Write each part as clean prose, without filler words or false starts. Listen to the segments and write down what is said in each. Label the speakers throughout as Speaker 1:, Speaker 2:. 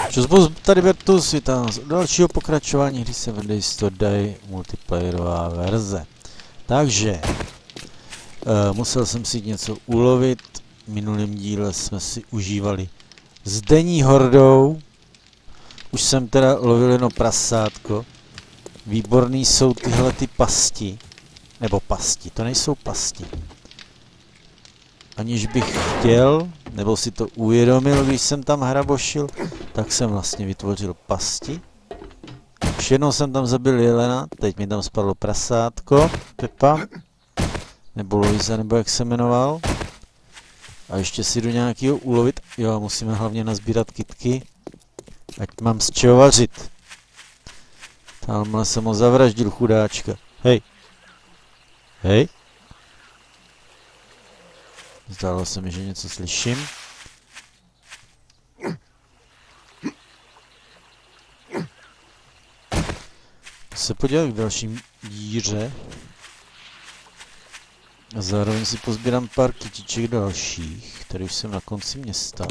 Speaker 1: Čusbus tady Bertus, vítám z dalšího pokračování hry Seven Days to Die multiplayerová verze. Takže, musel jsem si něco ulovit, v minulém díle jsme si užívali s denní hordou, už jsem teda lovil jedno prasátko, výborný jsou tyhle ty pasti, nebo pasti, to nejsou pasti. Aniž bych chtěl, nebo si to uvědomil, když jsem tam hrabošil, tak jsem vlastně vytvořil pasti. Už jednou jsem tam zabil jelena, teď mi tam spadlo prasátko, Pepa, nebo Loisa, nebo jak se jmenoval. A ještě si jdu nějakýho ulovit, jo, musíme hlavně nazbírat kytky, ať mám z čeho vařit. Tamhle jsem ho zavraždil, chudáčka. Hej. Hej. Zdálo se mi, že něco slyším. Se podívat k dalším díře. A zároveň si pozbírám pár kytiček dalších, které už jsem na konci města.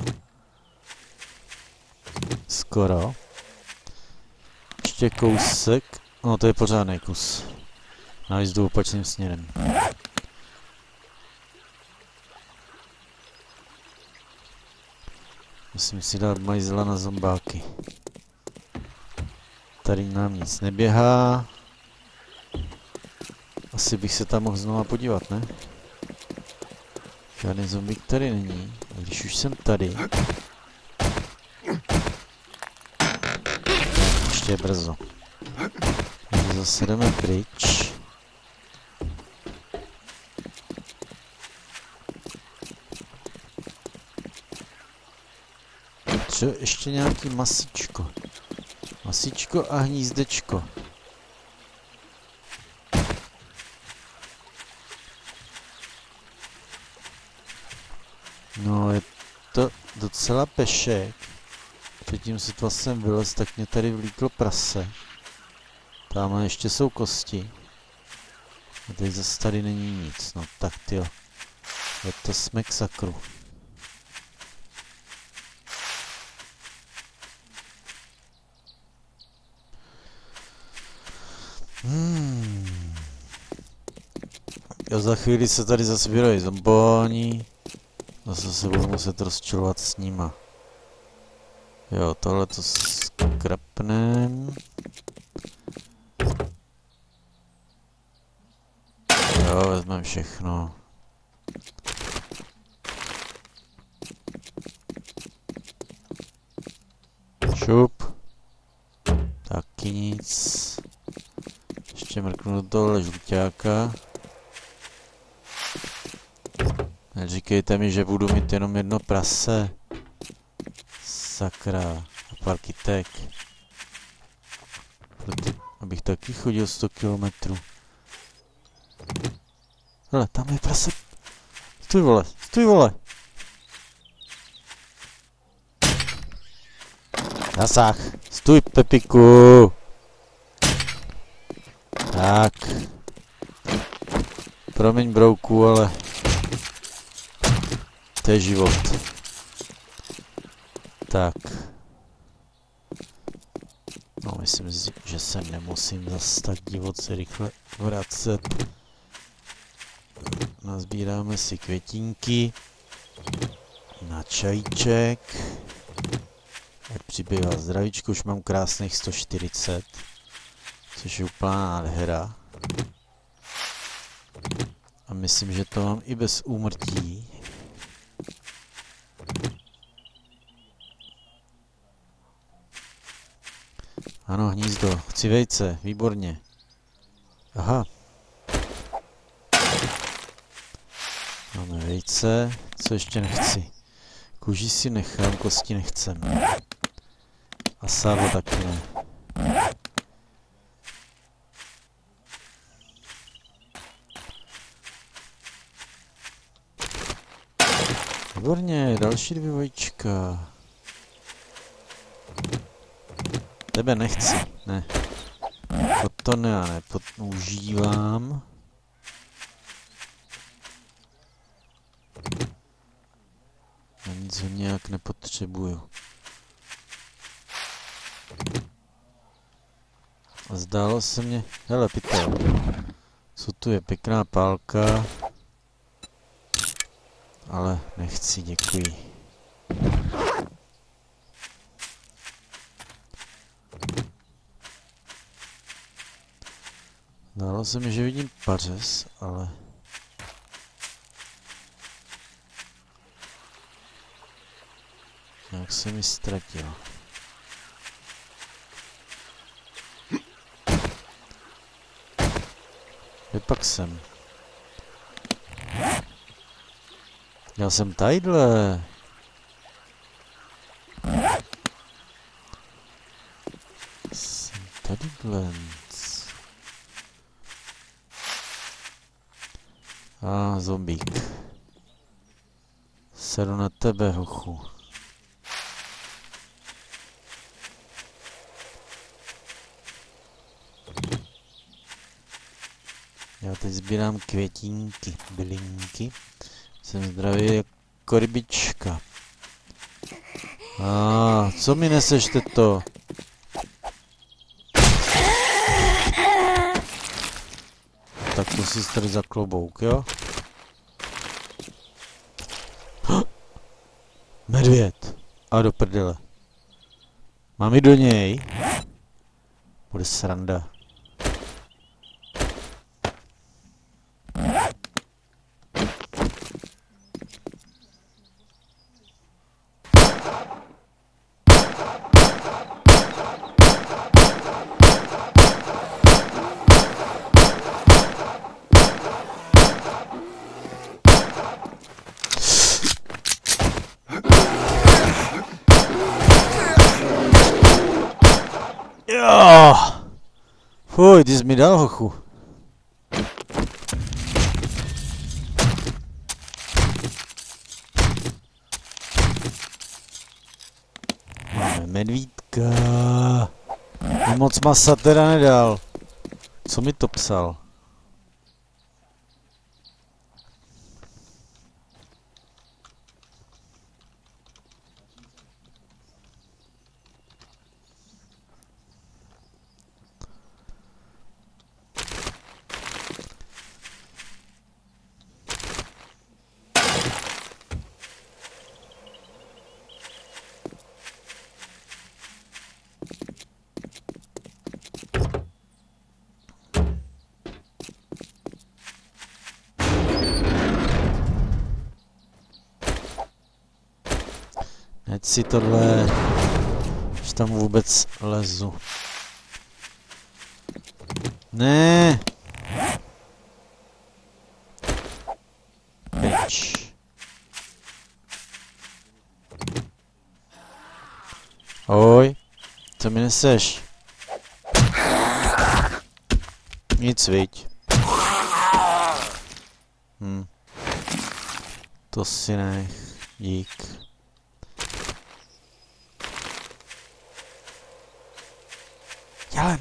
Speaker 1: Skoro. Ještě kousek. No to je pořádný kus. A jdu opačným směrem. Musím si dát majzla na zombáky. Tady nám nic neběhá. Asi bych se tam mohl znova podívat, ne? Žádný zombík tady není. A když už jsem tady... Ještě je brzo. Takže zase jdeme pryč. Co? Ještě nějaký masičko. Masičko a hnízdečko. No, je to docela pešek. Předtím si to vlastně vylez, tak mě tady vlíklo prase. Tamhle ještě jsou kosti. A teď zase tady není nic. No tak tyjo. Je to smek sakru. Jo, za chvíli se tady zasbírají zombóni. Zase se budu muset rozčilovat s nima. Jo, tohle to skrapnem. Jo, vezmeme všechno. Šup. Taky nic. Ještě mrknu do tohle žluťáka. Neříkejte mi, že budu mít jenom jedno prase. Sakra. A pár kytek. Abych taky chodil 100 kilometrů. Hele, tam je prase. Stůj vole, stůj vole. Zasah. Stůj, Pepiku. Tak. Promiň, brouku, ale... To je život. Tak. No, myslím, že se nemusím zase tak divoce rychle vracet. Nazbíráme si květinky. Na čajíček. Ať přibývá zdravíčko, už mám krásných 140. Což je úplná nádhera. A myslím, že to mám i bez úmrtí. Ano, hnízdo. Chci vejce. Výborně. Aha. Máme vejce. Co ještě nechci? Kůži si nechám, kosti nechcem. A sádlo taky ne. Výborně, další 2 vajíčka. Tebe nechci, ne. To ne, já nepoužívám. Já nic ho nějak nepotřebuju. Zdálo se mě... Hele, pytel. Co tu je? Pěkná pálka. Ale nechci, děkuji. Zdálo se mi, že vidím pařez, ale... nějak se mi ztratil. Vypak jsem. Já jsem tadyhle. Jsem tadyhle. Zombík. Sedu na tebe, hochu. Já teď sbírám květínky, bylinky. Jsem zdravý jako rybička. Co mi neseš, teto? Tak to si tady za klobouk, jo? Medvěd. A do prdele. Mám jít do něj? Bude sranda. Fuj, ty jsi mi dal, hochu. Máme medvídka. Moc masa teda nedal. Co mi to psal? Ať si tohle, že tam vůbec lezu. Ne. Pryč. Oj, co mi neseš? Nic, viď. To si nech, dík. Jelen.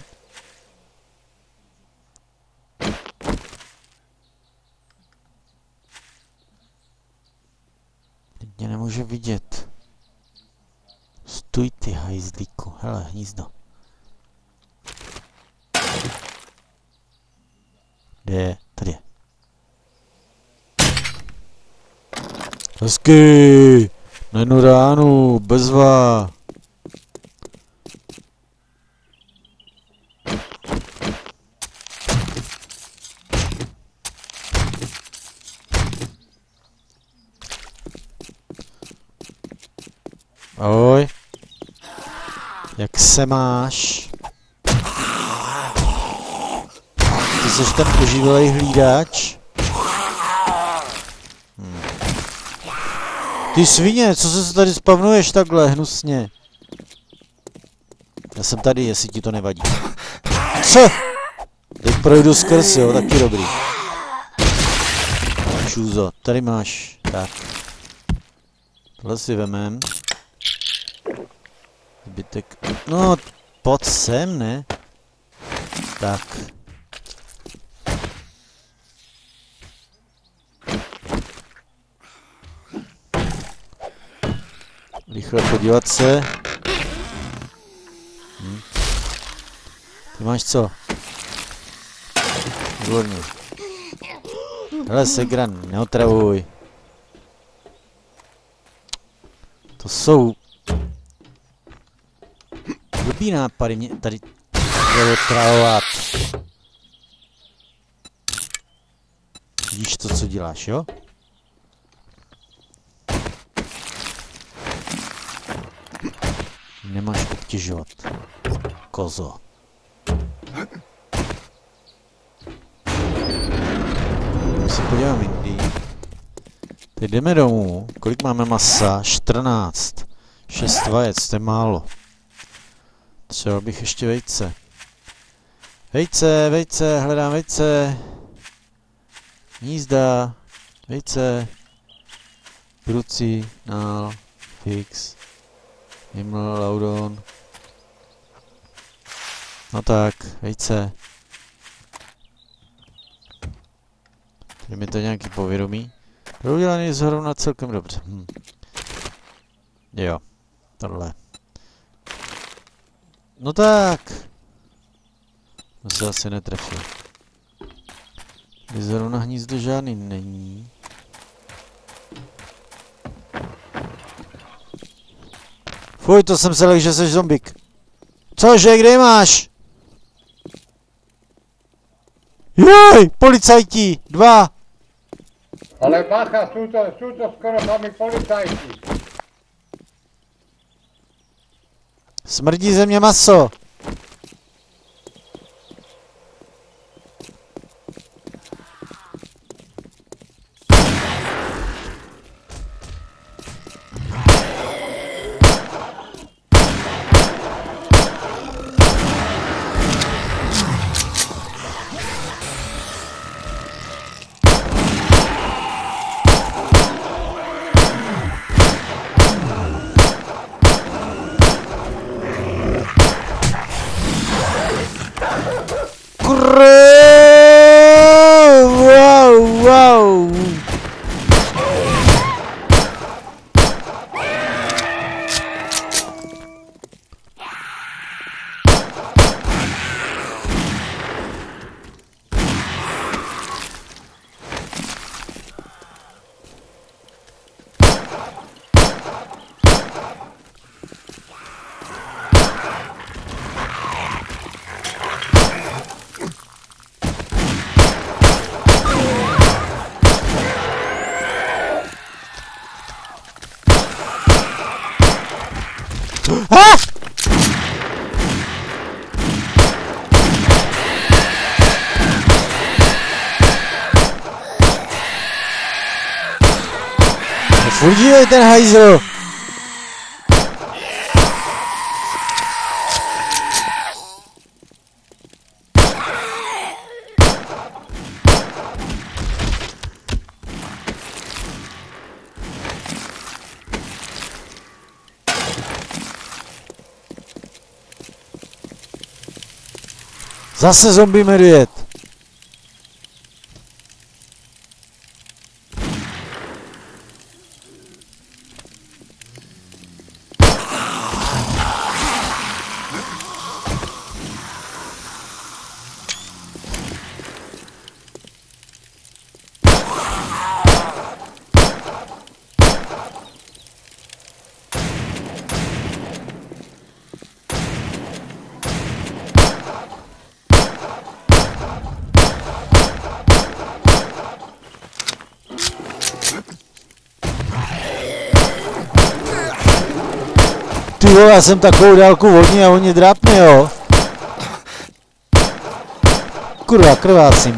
Speaker 1: Teď mě nemůže vidět. Stůj ty hajzlíku. Hele, hnízdo. Kde je? Tady je. Hezky. Na jednu ránu. Bezva. Ahoj. Jak se máš? Ty jsi ten oživlej hlídač? Ty svině, co se tady spavnuješ takhle hnusně? Já jsem tady, jestli ti to nevadí. Co? Teď projdu skrz, jo, taky dobrý. Čůzo, tady máš. Tak. Tohle si vemem. Zbytek. No, pojď sem, ne? Tak. Rychle podívat se. Ty máš co? Výborně. Hele, Segra, neotravuj. To jsou blbý nápady mě tady otravovat. Vidíš to, co děláš, jo? Nemáš obtěžovat. Kozo. Se podívám jindy. Teď jdeme domů. Kolik máme masa? 14. 6 vajec, to je málo. Třeba bych ještě vejce. Vejce, hledám vejce. Hnízda, vejce. Bruci, nál, fix. Himmel, laudon. No tak, vejce. Je mi to nějaký povědomí. Byl udělaný zrovna celkem dobře. Jo, tohle. No tak. To se asi netrefil. Tady zrovna hnízdo žádný není. Fuj, to jsem se lekl, že jsi zombik. Cože, kde máš? Joj, policajti, 2.
Speaker 2: Ale bacha, sú to skoro sami policajti.
Speaker 1: Smrdí ze mě maso. Wow. Ah! Furt dívej ten hajzl! Zase zombie medvěd. Ty vole, já jsem takovou dálku od ní a oni drápne, jo. Kurva, krvácím.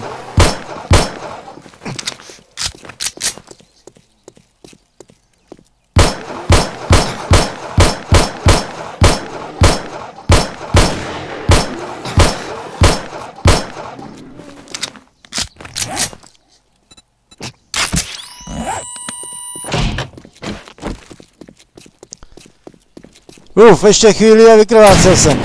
Speaker 1: Ještě chvíli a vykrvácel jsem.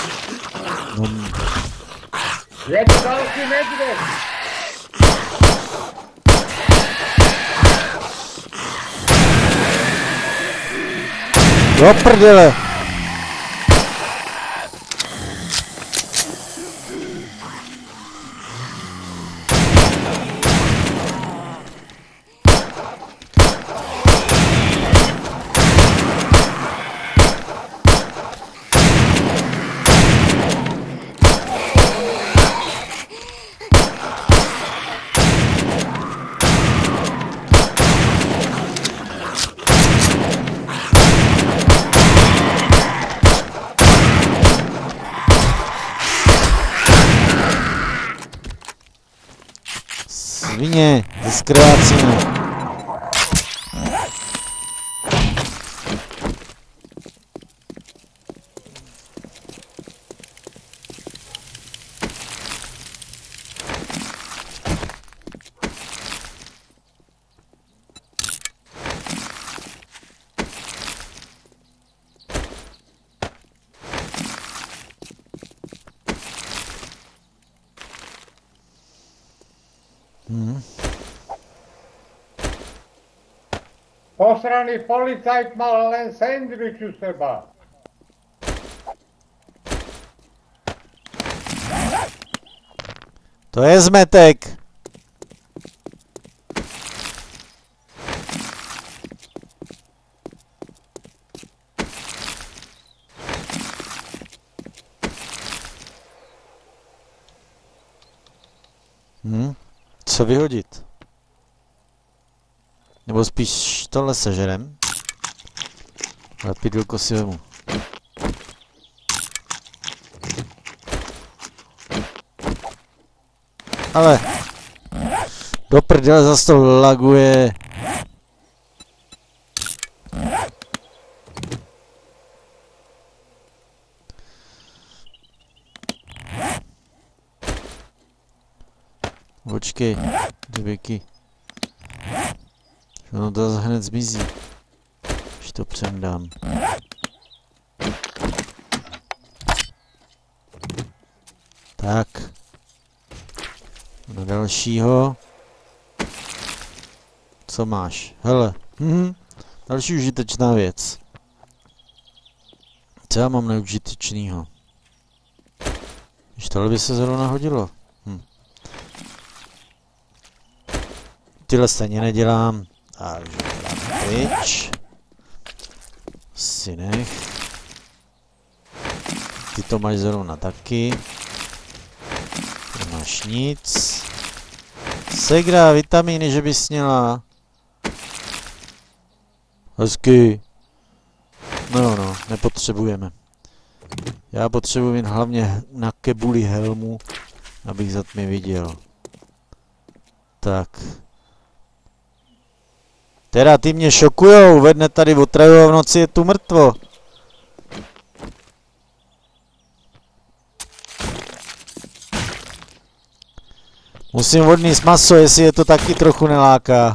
Speaker 2: Je to další medvěd.
Speaker 1: Do prdele! Svině, zkrvácíme.
Speaker 2: Posraný policajt mal len sendvič u seba.
Speaker 1: To je zmetek. Co vyhodit? Nebo spíš tohle sežerem? Lepidlko si vemu. Ale do prdele zase to laguje. Počkej, dvěky. No to hned zmizí. Už to přendám. Tak. Na dalšího. Co máš? Hele. Další užitečná věc. Co já mám neužitečnýho? Když tohle by se zrovna hodilo. Tyhle stejně nedělám. Takže dám pryč. Si nech. Ty to máš zrovna taky. Nemáš nic. Segra, vitamíny, že bys měla. Hezky. No, nepotřebujeme. Já potřebuji jen hlavně na kebuli helmu, abych za tmy viděl. Tak. Teda ty mě šokujou, ve dne tady otrajou, v noci je tu mrtvo. Musím odníst maso, jestli je to taky trochu neláká.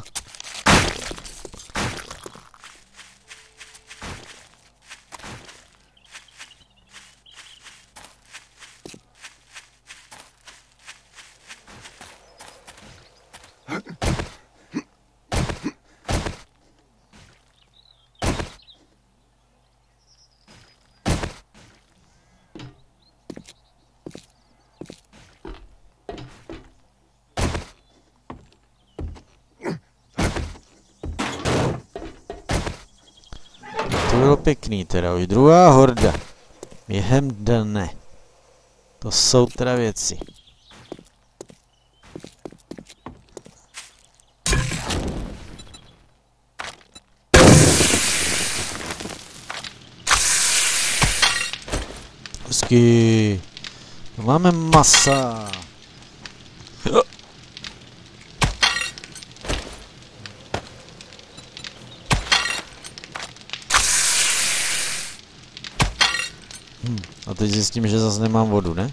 Speaker 1: To bylo pěkný teda, už druhá horda. Během dne. To jsou teda věci. Hezky. Máme masa. A teď zjistím, že zase nemám vodu, ne?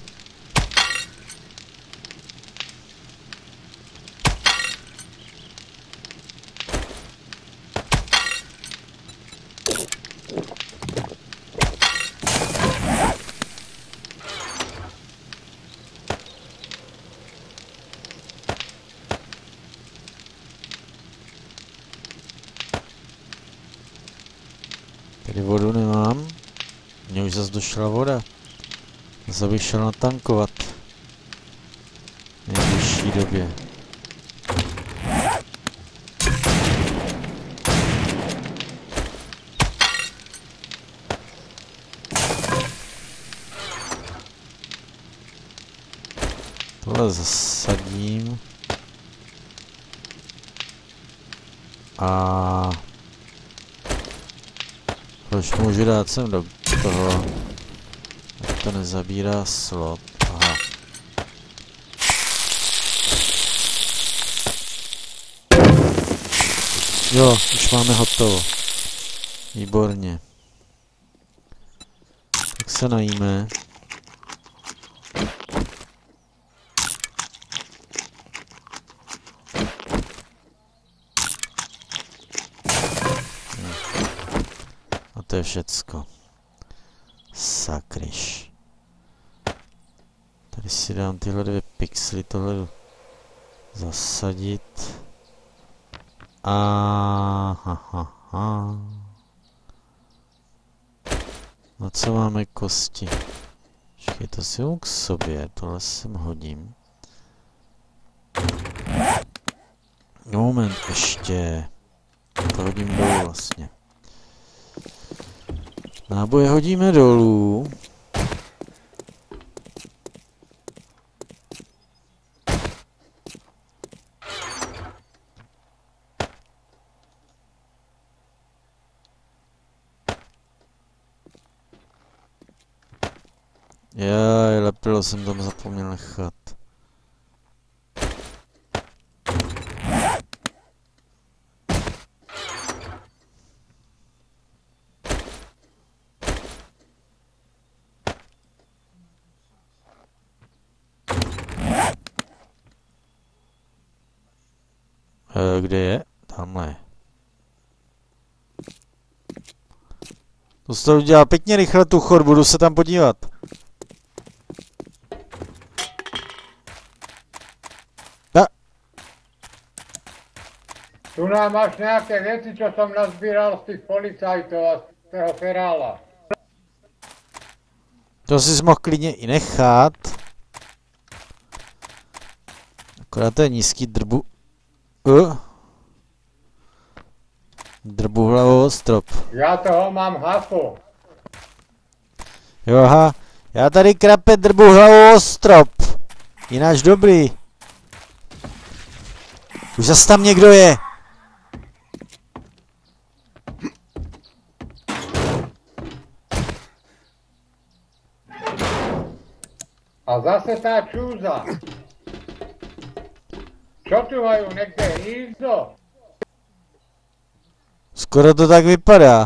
Speaker 1: Tady vodu nemám. došla voda. Zase šel natankovat. V nejbližší době. Tohle zasadím. A proč můžu dát sem do toho, ať to nezabírá slot. Aha. Jo, už máme hotovo. Výborně. Tak se najíme. To je všecko. Sakryš. Tady si dám tyhle 2 pixely, tohle zasadit. Aha. No co máme kosti? Počkej, to si k sobě, tohle sem hodím. Moment, ještě. To hodím dolů vlastně. Náboje hodíme dolů. Jaj, lepilo jsem tam zapomněl nechat. Kde je? Tamhle. To se to udělá pěkně rychle tu chod, budu se tam podívat.
Speaker 2: Tu nám máš nějaké věci, co jsem nazbíral z těch policajtů a z toho ferála.
Speaker 1: To si mohl klidně i nechat. Akorát to je nízký drbu. Drbu hlavou strop.
Speaker 2: Já toho mám hafu.
Speaker 1: Jo, aha. Já tady krape drbu hlavou strop. Jináč dobrý. Už zase tam někdo je.
Speaker 2: A zase ta čůza. Čo tu mají někde hnízdo?
Speaker 1: Skoro to tak vypadá.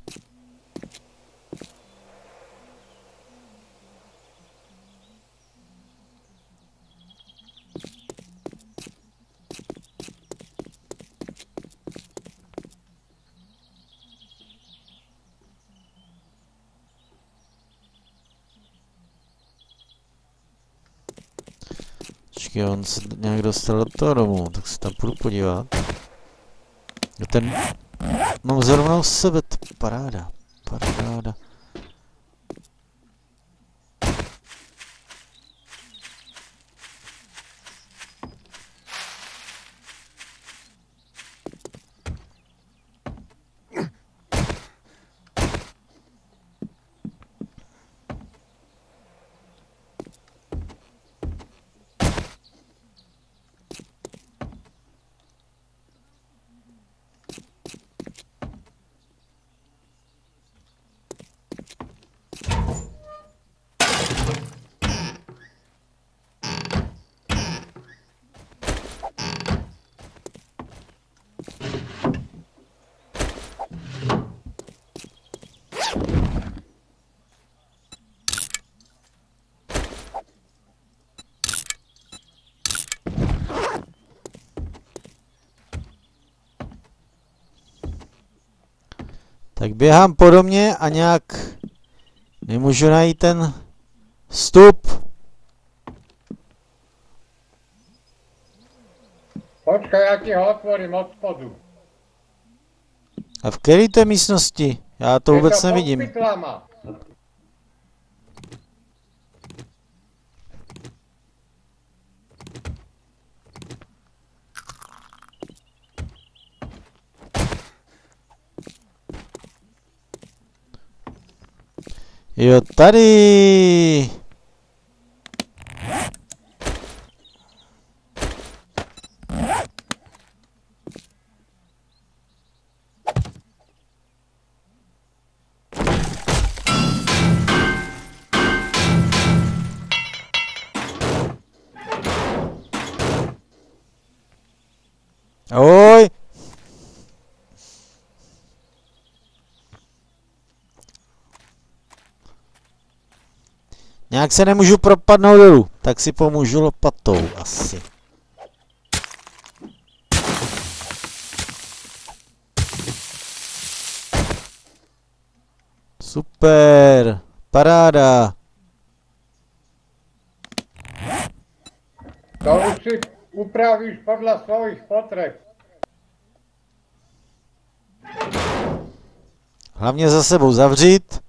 Speaker 1: Počkej, on se nějak dostal do toho domu, tak se tam půjdu podívat. Ten... Mám zrovna u sebe, paráda, paráda. Tak běhám po domě a nějak nemůžu najít ten vstup.
Speaker 2: Počkej, já ti ho otvorím od spodu.
Speaker 1: A v které té místnosti? Já to vůbec nevidím. Jo, tady! Oj! Nějak se nemůžu propadnout dolů, tak si pomůžu lopatou asi. Super, paráda.
Speaker 2: To už si upravíš podle svých potřeb.
Speaker 1: Hlavně za sebou zavřít.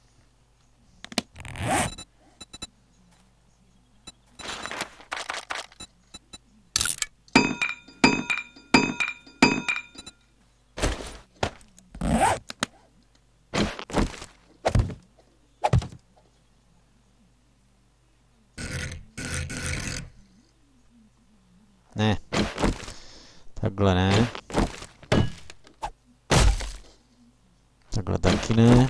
Speaker 1: Ne. Takhle ne. Takhle taky ne.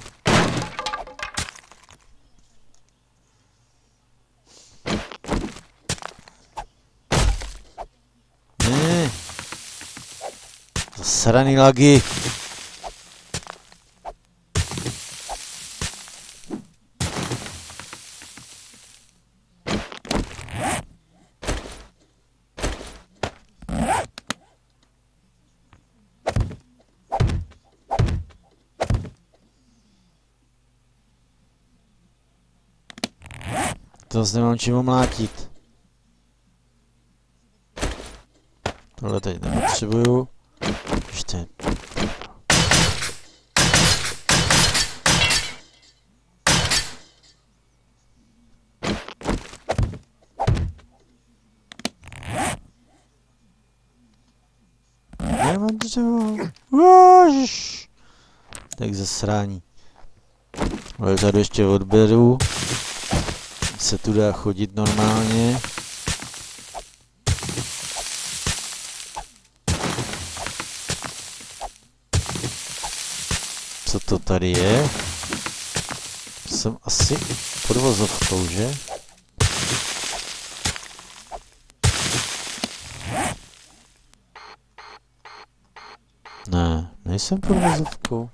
Speaker 1: Ne. Zasraný lagy. To zase nemám čím omlátit. Tohle teď nepotřebuju. Ještě. Nemám dřevo. Tak zasrání. Ale tady ještě odberu. Se tu dá chodit normálně. Co to tady je? Jsem asi pod vozovkou, že? Ne, nejsem pod vozovkou.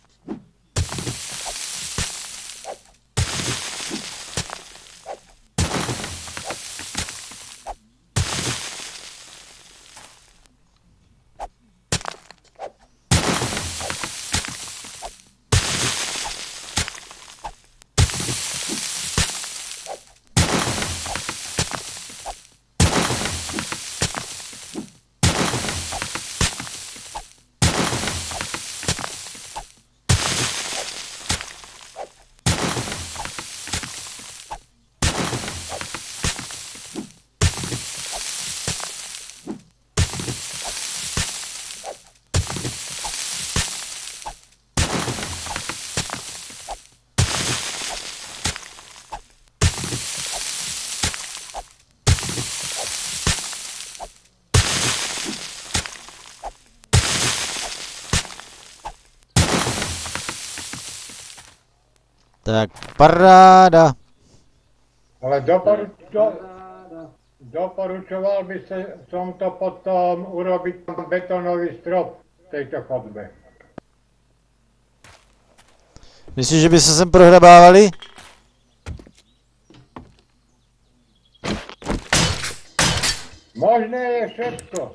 Speaker 1: Tak, paráda.
Speaker 2: Ale doporučoval by som to potom urobiť betonový strop v tejto chodbe.
Speaker 1: Myslíš, že by se sem prohrabávali?
Speaker 2: Možné je všetko.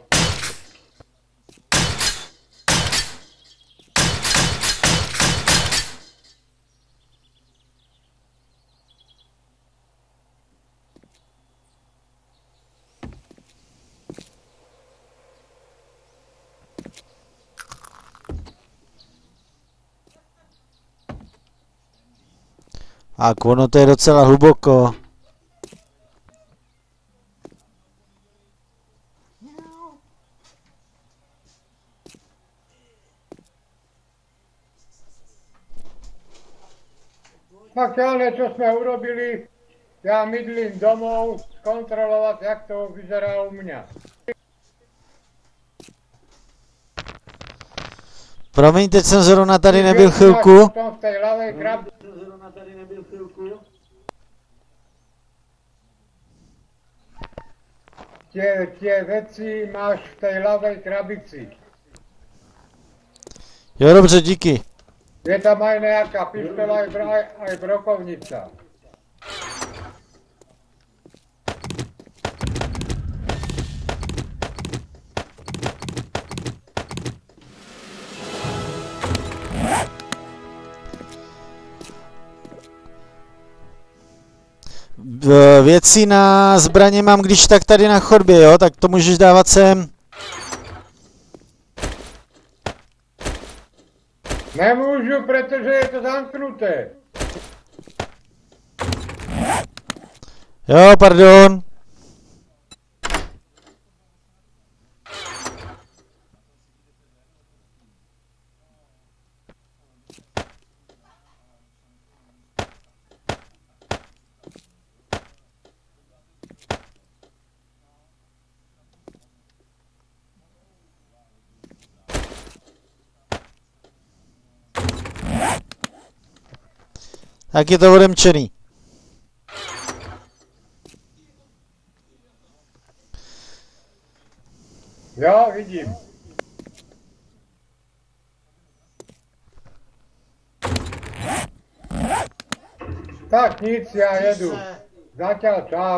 Speaker 1: A ono to je docela hluboko.
Speaker 2: Makálne, čo sme urobili, ja mydlím domov skontrolovať, jak to vyzerá u mňa.
Speaker 1: Promiň, teď jsem zrovna tady nebyl chvilku.
Speaker 2: V tej ľavej krabici. Tie veci máš v tej ľavej krabici.
Speaker 1: Jo, dobře, díky.
Speaker 2: Je tam aj nejaká pištola, aj brokovnica.
Speaker 1: Věci na zbraně mám když tak tady na chodbě, jo, tak to můžeš dávat sem.
Speaker 2: Nemůžu, protože je to zamknuté.
Speaker 1: Jo, pardon. Tak je to odemčený.
Speaker 2: Jo, vidím. Tak nic, já jedu. Zatiaľ čau.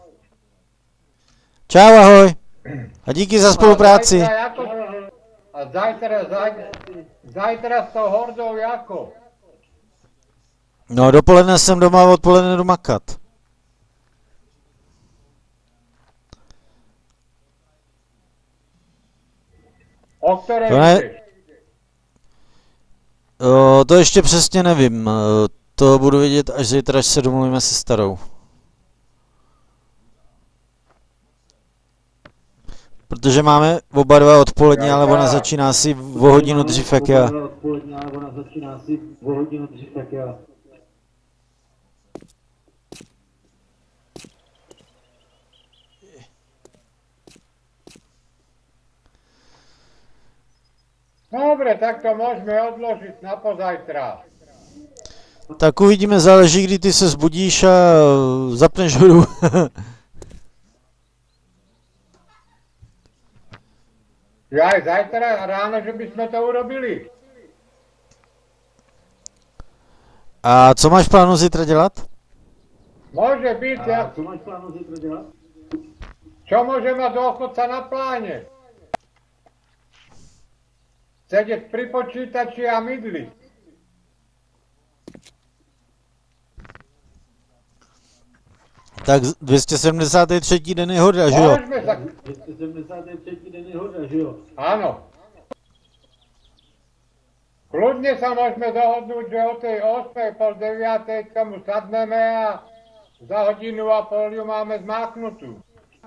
Speaker 1: Čau, ahoj. A díky za spolupráci.
Speaker 2: A zajtra s tou hordou jako?
Speaker 1: No, dopoledne jsem doma, odpoledne jdu makat.
Speaker 2: O které jdeš?
Speaker 1: To ještě přesně nevím. To budu vědět až zítra, až se domluvíme se starou. Protože máme oba dva odpolední, ale ona začíná asi o hodinu dřív jak já.
Speaker 2: Dobre, tak to môžeme odložiť na pozajtra.
Speaker 1: Tak uvidíme, záleží, kdy ty se zbudíš a zapneš hru.
Speaker 2: Ja aj zajtra ráno, že by sme to urobili.
Speaker 1: A co máš plánu zítra dělat?
Speaker 2: Môže byť, ja... Co máš plánu zítra dělat? Čo môže mať dôchodca na pláne? Sedět pri počítači a mydliť.
Speaker 1: Tak 273. den je hoda, že jo?
Speaker 2: 273. den je hoda, že jo? Áno. Kľudne sa môžeme dohodnúť, že o tej 8. pol 9. tomu sadneme a za hodinu a pol ju máme zmáknutú.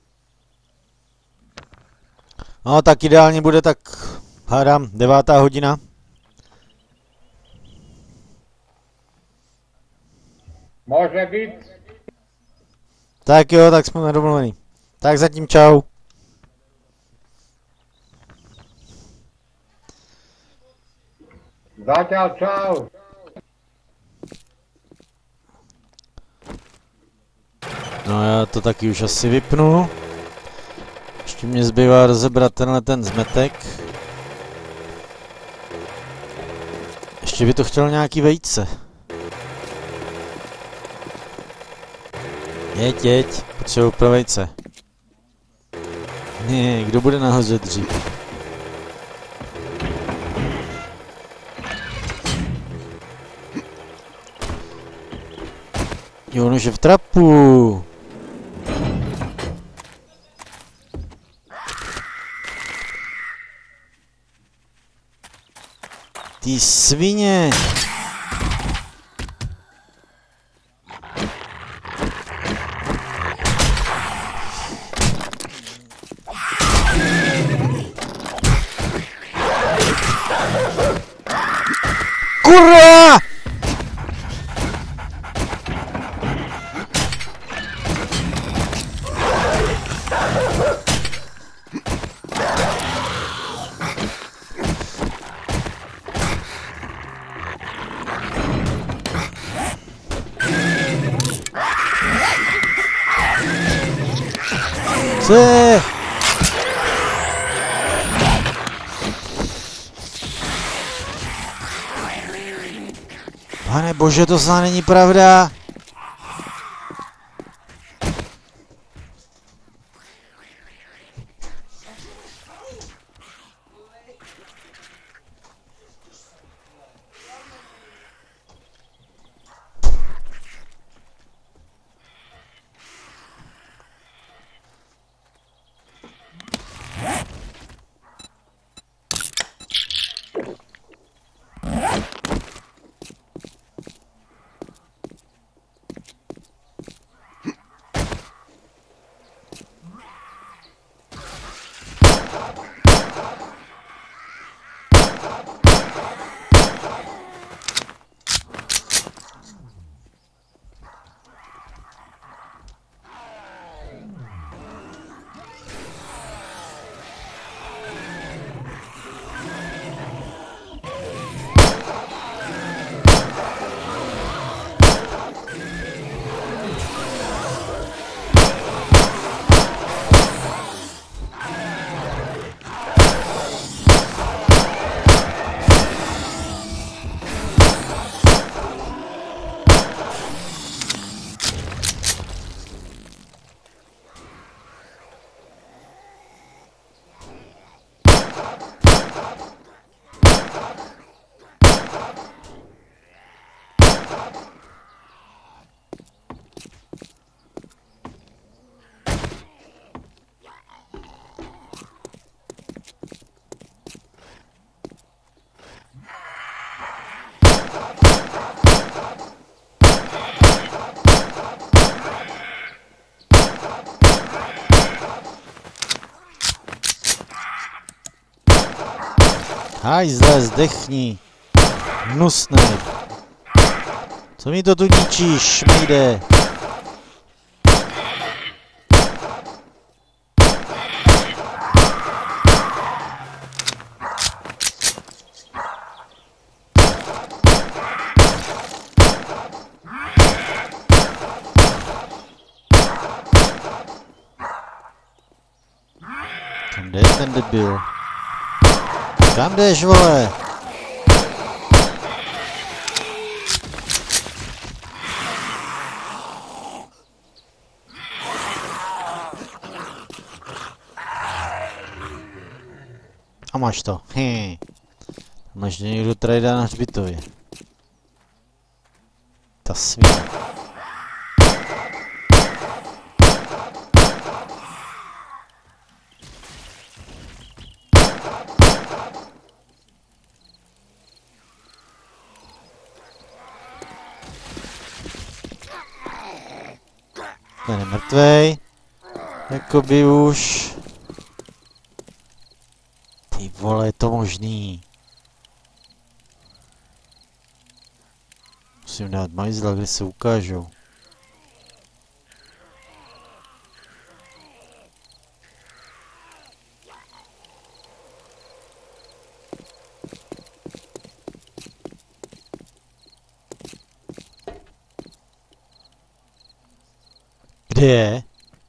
Speaker 1: No tak ideálně bude tak, hádám, 9. hodina.
Speaker 2: Môže byť.
Speaker 1: Tak jo, tak jsme domluvení. Tak zatím čau.
Speaker 2: Zatiaľ čau.
Speaker 1: No já to taky už asi vypnu. Ještě mě zbývá rozebrat tenhle ten zmetek. Ještě by to chtělo nějaký vejce. Jeď, potřebuji pro vejce. Ne, kdo bude nahoře dřív? Jo, on už je v trapu. Ty svině. Kurva! Co je? Pane bože, to snad není pravda. Hajzle, zdechni. Hnusnej. Co mi to tu ničíš, šmejde? Kam jde ten debil? Kam jdeš, vole? A máš to. Máš někdo trajda na hřbitově. Ta svína. Ten je mrtvej. Jakoby už. Ty vole, je to možný. Musím dát majzla, kde se ukážou. Kde je?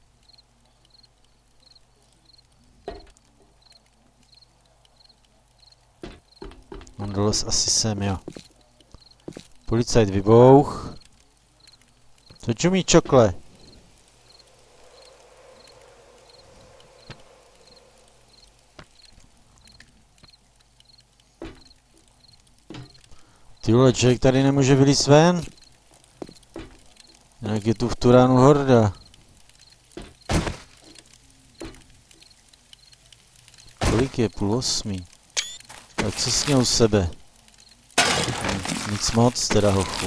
Speaker 1: On dolez asi sem, jo. Policajt vybouch. Co čumí čokle? Tyhle, člověk tady nemůže vylít ven? Jak je tu v Turánu horda. Kolik je? 7:30. Tak co s ním u sebe? Nic moc, teda hochu.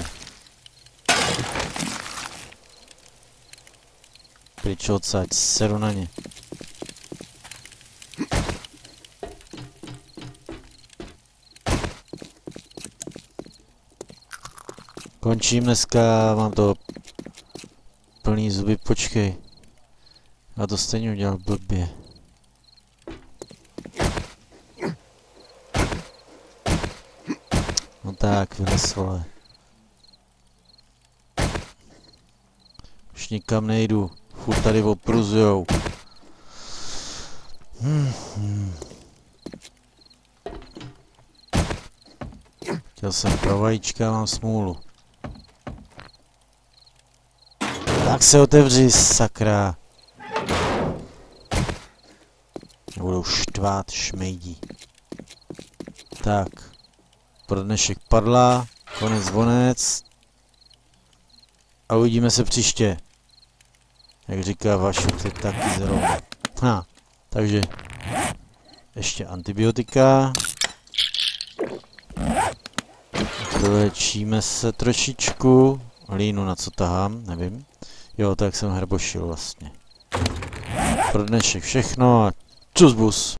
Speaker 1: Pryč odsaď, seru na ně. Končím dneska, mám to plný zuby, počkej. Já to stejně udělal blbě. No tak, vylez, vole. Už nikam nejdu, furt tady opruzujou. Chtěl jsem pro vajíčka, mám smůlu. Tak se otevři, sakra. Budou štvát šmejdí. Tak. Pro dnešek padla. Konec zvonec. A uvidíme se příště. Jak říká Vašek, je taky zrovna. Takže. Ještě antibiotika. Vylečíme se trošičku. Línu na co tahám, nevím. Jo, tak jsem hrbošil vlastně. Pro dnešek všechno a čus bus.